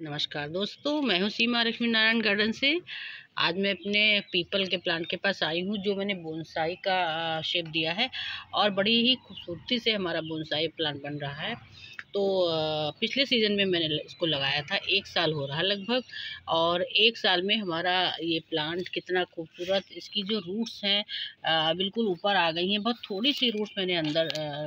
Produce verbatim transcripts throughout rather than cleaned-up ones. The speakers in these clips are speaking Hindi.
नमस्कार दोस्तों, मैं हूँ सीमा लक्ष्मी नारायण गार्डन से। आज मैं अपने पीपल के प्लांट के पास आई हूँ जो मैंने बोनसाई का शेप दिया है और बड़ी ही खूबसूरती से हमारा बोनसाई प्लांट बन रहा है। तो पिछले सीज़न में मैंने इसको लगाया था, एक साल हो रहा है लगभग, और एक साल में हमारा ये प्लांट कितना खूबसूरत, इसकी जो रूट्स हैं बिल्कुल ऊपर आ गई हैं। बहुत थोड़ी सी रूट्स मैंने अंदर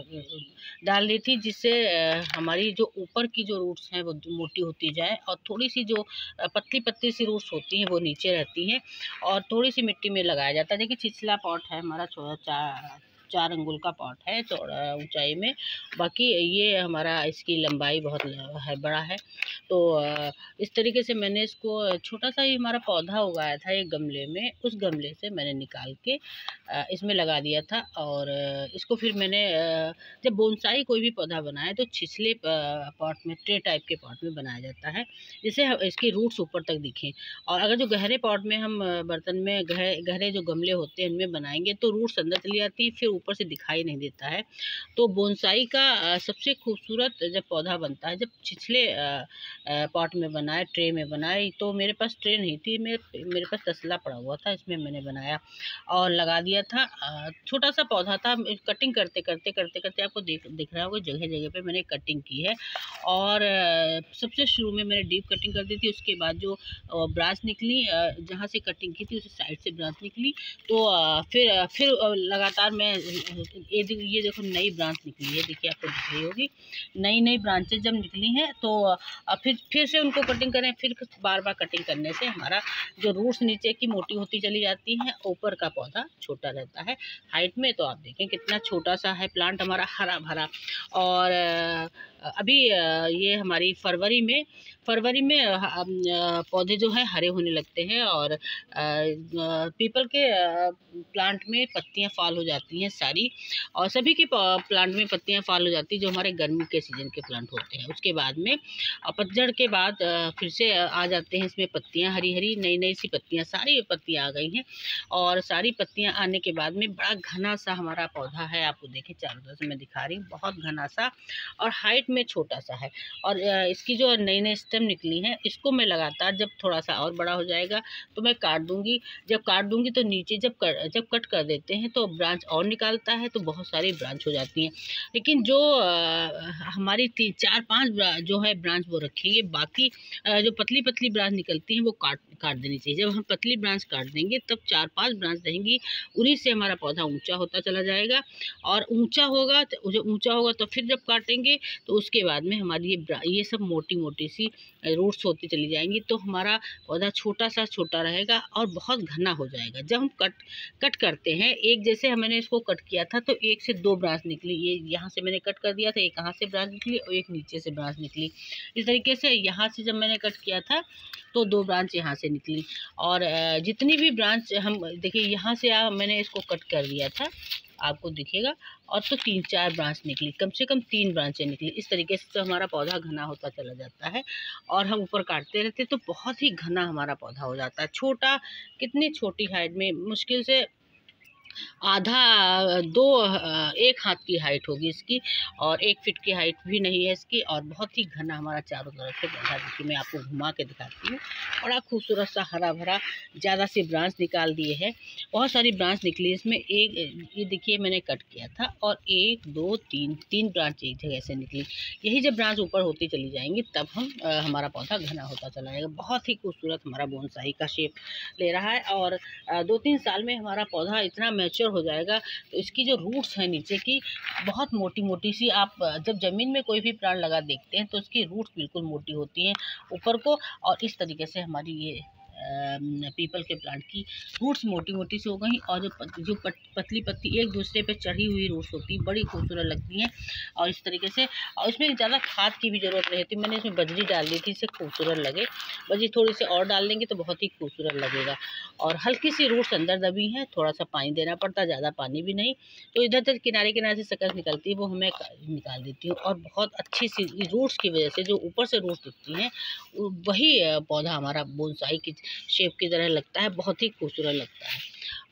डाल दी थी जिससे हमारी जो ऊपर की जो रूट्स हैं वो मोटी होती जाए और थोड़ी सी जो पतली पतली सी रूट्स होती हैं वो नीचे रहती हैं और थोड़ी सी मिट्टी में लगाया जाता है। देखिए छिछला पॉट है हमारा, छोटा चार अंगुल का पॉट है चौड़ा ऊंचाई में, बाकी ये हमारा इसकी लंबाई बहुत है, बड़ा है। तो इस तरीके से मैंने इसको, छोटा सा ही हमारा पौधा उगाया था एक गमले में, उस गमले से मैंने निकाल के इसमें लगा दिया था। और इसको फिर मैंने, जब बोनसाई कोई भी पौधा बनाए तो छिछले पॉट में, ट्रे टाइप के पॉट में बनाया जाता है जिससे इसकी रूट्स ऊपर तक दिखें। और अगर जो गहरे पॉट में हम बर्तन में, गहरे गहरे जो गमले होते हैं इनमें बनाएंगे तो रूट्स अंदर चली जाती है, फिर ऊपर से दिखाई नहीं देता है। तो बोनसाई का सबसे खूबसूरत जब पौधा बनता है जब छिछले पॉट में बनाए, ट्रे में बनाए। तो मेरे पास ट्रे नहीं थी, मेरे मेरे पास तसला पड़ा हुआ था, इसमें मैंने बनाया और लगा दिया था। छोटा सा पौधा था, कटिंग करते करते करते करते आपको दिख दिख रहा होगा जगह जगह पे मैंने कटिंग की है। और सबसे शुरू में मैंने डीप कटिंग कर दी थी, उसके बाद जो ब्रांच निकली, जहाँ से कटिंग की थी उसी साइड से ब्रांच निकली। तो फिर फिर लगातार मैं, ये ये देखो नई ब्रांच निकली है, देखिए आपको दिख रही होगी। नई नई ब्रांचेज जब निकली हैं तो फिर फिर से उनको कटिंग करें, फिर बार बार कटिंग करने से हमारा जो रूट्स नीचे की मोटी होती चली जाती हैं, ऊपर का पौधा छोटा रहता है हाइट में। तो आप देखें कितना छोटा सा है प्लांट हमारा, हरा भरा। और अभी ये हमारी फरवरी में फरवरी में पौधे जो है हरे होने लगते हैं और पीपल के प्लांट में पत्तियां फॉल हो जाती हैं सारी, और सभी के प्लांट में पत्तियां फॉल हो जाती हैं जो हमारे गर्मी के सीजन के प्लांट होते हैं। उसके बाद में पतझड़ के बाद फिर से आ जाते हैं इसमें पत्तियां, हरी हरी नई नई सी पत्तियां, सारी पत्तियां आ गई हैं। और सारी पत्तियां आने के बाद में बड़ा घना सा हमारा पौधा है, आपको देखें चारों तरफ से मैं दिखा रही हूँ, बहुत घना सा और हाइट में छोटा सा है। और इसकी जो नई नई स्टेम निकली हैं इसको मैं लगातार, जब थोड़ा सा और बड़ा हो जाएगा तो मैं काट दूंगी। जब काट दूंगी तो नीचे जब कर, जब कट कर देते हैं तो ब्रांच और निकालता है, तो बहुत सारी ब्रांच हो जाती हैं। लेकिन जो आ, हमारी तीन चार पांच जो है ब्रांच वो रखेंगे, बाकी आ, जो पतली पतली ब्रांच निकलती हैं वो काट काट देनी चाहिए। जब हम पतली ब्रांच काट देंगे तब चार पांच ब्रांच रहेंगी, उन्हीं से हमारा पौधा ऊंचा होता चला जाएगा। और ऊंचा होगा तो जब ऊंचा होगा तो फिर जब काटेंगे तो उसके बाद में हमारी ये ये सब मोटी मोटी सी रूट्स होती चली जाएंगी, तो हमारा पौधा छोटा सा छोटा रहेगा और बहुत घना हो जाएगा। जब हम कट कट करते हैं, एक जैसे मैंने इसको कट किया था तो एक से दो ब्रांच निकली, ये यहाँ से मैंने कट कर दिया था, एक यहाँ से ब्रांच निकली और एक नीचे से ब्रांच निकली। इस तरीके से यहाँ से जब मैंने कट किया था तो दो ब्रांच यहाँ से निकली। और जितनी भी ब्रांच हम देखिए, यहाँ से आ, मैंने इसको कट कर दिया था, आपको दिखेगा, और तो तीन चार ब्रांच निकली, कम से कम तीन ब्रांचें निकली। इस तरीके से तो हमारा पौधा घना होता चला जाता है और हम ऊपर काटते रहते तो बहुत ही घना हमारा पौधा हो जाता है। छोटा, कितनी छोटी हाइट में, मुश्किल से आधा दो एक हाथ की हाइट होगी इसकी, और एक फीट की हाइट भी नहीं है इसकी। और बहुत ही घना हमारा चारों तरफ से पौधा, देखिए मैं आपको घुमा के दिखाती हूँ, बड़ा खूबसूरत सा हरा भरा, ज़्यादा सी ब्रांच निकाल दिए है, बहुत सारी ब्रांच निकली इसमें। एक ये देखिए मैंने कट किया था और एक दो तीन तीन ब्रांच एक जगह से निकली। यही जब ब्रांच ऊपर होती चली जाएंगी तब हम आ, हमारा पौधा घना होता चला जाएगा। बहुत ही खूबसूरत हमारा बोनसाई का शेप ले रहा है और आ, दो तीन साल में हमारा पौधा इतना मैच्योर हो जाएगा तो इसकी जो रूट्स हैं नीचे की बहुत मोटी मोटी सी, आप जब ज़मीन में कोई भी प्लांट लगा देखते हैं तो उसकी रूट्स बिल्कुल मोटी होती हैं ऊपर को, और इस तरीके से हमारी ये पीपल के प्लांट की रूट्स मोटी मोटी सी हो गई। और जो पत, जो पत, पतली पत्ती एक दूसरे पे चढ़ी हुई रूट्स होती बड़ी खूबसूरत लगती हैं। और इस तरीके से, और इसमें ज़्यादा खाद की भी ज़रूरत नहीं होती, मैंने इसमें बजरी डाल दी थी इससे खूबसूरत लगे। बजरी थोड़ी सी और डाल देंगे तो बहुत ही खूबसूरत लगेगा। और हल्की सी रूट्स अंदर दबी हैं, थोड़ा सा पानी देना पड़ता, ज़्यादा पानी भी नहीं। तो इधर उधर किनारे किनारे से सकस निकलती है वो हमें निकाल देती हूँ। और बहुत अच्छी सी रूट्स की वजह से जो ऊपर से रूट्स दिखती हैं वही पौधा हमारा बोनसाई की शेप की तरह लगता है, बहुत ही खूबसूरत लगता है।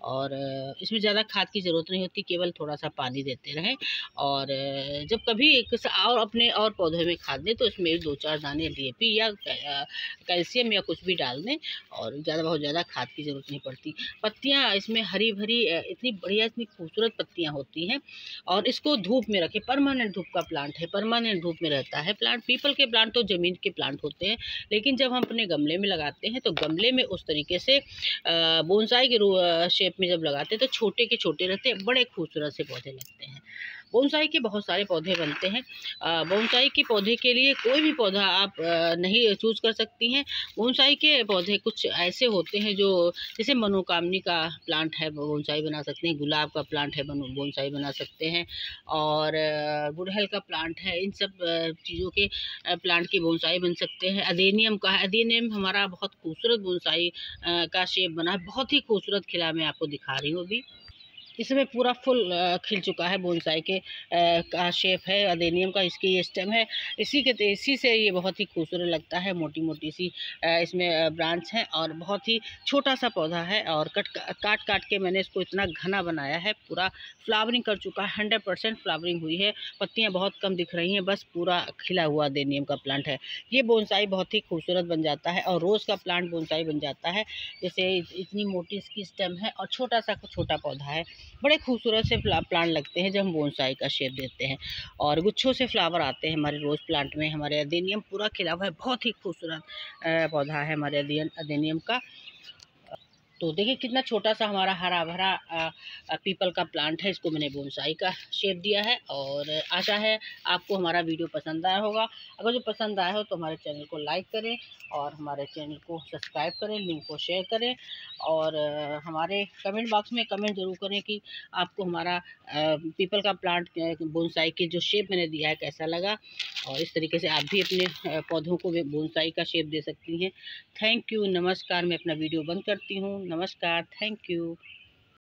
और इसमें ज़्यादा खाद की ज़रूरत नहीं होती, केवल थोड़ा सा पानी देते रहें। और जब कभी एक और अपने और पौधे में खाद दें तो इसमें दो चार दाने डी ए पी या कैल्शियम या कुछ भी डाल दें, और ज़्यादा बहुत ज़्यादा खाद की ज़रूरत नहीं पड़ती। पत्तियाँ इसमें हरी भरी इतनी बढ़िया, इतनी खूबसूरत पत्तियाँ होती हैं। और इसको धूप में रखें, परमानेंट धूप का प्लांट है, परमानेंट धूप में रहता है प्लांट। पीपल के प्लांट तो ज़मीन के प्लांट होते हैं, लेकिन जब हम अपने गमले में लगाते हैं तो गमले में उस तरीके से बोनसाई के शेप में जब लगाते हैं तो छोटे के छोटे रहते हैं, बड़े खूबसूरत से पौधे लगते हैं। बोनसाई के बहुत सारे पौधे बनते हैं। बोनसाई के पौधे के लिए कोई भी पौधा आप नहीं चूज़ कर सकती हैं। बोनसाई के पौधे कुछ ऐसे होते हैं जो, जैसे मनोकामनी का प्लांट है बोनसाई बना सकते हैं, गुलाब का प्लांट है बोनसाई बना सकते हैं, और गुड़हल का प्लांट है। इन सब चीज़ों के प्लांट की बोनसाई बन सकते हैं। अदेनियम का है, अदेनियम हमारा बहुत खूबसूरत बोनसाई का शेप बना है, बहुत ही खूबसूरत खिला, मैं आपको दिखा रही हूँ अभी। इसमें पूरा फुल खिल चुका है, बोनसाई के का शेप है अदेनियम का, इसकी ये स्टेम है। इसी के इसी से ये बहुत ही खूबसूरत लगता है, मोटी मोटी सी इसमें ब्रांच है और बहुत ही छोटा सा पौधा है। और कट काट काट के मैंने इसको इतना घना बनाया है, पूरा फ्लावरिंग कर चुका है, हंड्रेड परसेंट फ्लावरिंग हुई है। पत्तियाँ बहुत कम दिख रही हैं, बस पूरा खिला हुआ अदेनियम का प्लांट है। ये बोनसाई बहुत ही खूबसूरत बन जाता है, और रोज़ का प्लांट बोनसाई बन जाता है। जैसे इतनी मोटी इसकी स्टेम है और छोटा सा छोटा पौधा है, बड़े खूबसूरत से प्लांट लगते हैं जब हम बोनसाई का शेप देते हैं। और गुच्छों से फ्लावर आते हैं हमारे रोज़ प्लांट में। हमारे अदेनियम पूरा खिला हुआ है, बहुत ही खूबसूरत पौधा है हमारे अदेनियम का। तो देखिए कितना छोटा सा हमारा हरा भरा पीपल का प्लांट है, इसको मैंने बोनसाई का शेप दिया है। और आशा है आपको हमारा वीडियो पसंद आया होगा। अगर जो पसंद आया हो तो हमारे चैनल को लाइक करें और हमारे चैनल को सब्सक्राइब करें, लिंक को शेयर करें, और हमारे कमेंट बॉक्स में कमेंट ज़रूर करें कि आपको हमारा पीपल का प्लांट बोनसाई की जो शेप मैंने दिया है कैसा लगा। और इस तरीके से आप भी अपने पौधों को बोनसाई का शेप दे सकती हैं। थैंक यू, नमस्कार। मैं अपना वीडियो बंद करती हूँ। नमस्कार, थैंक यू।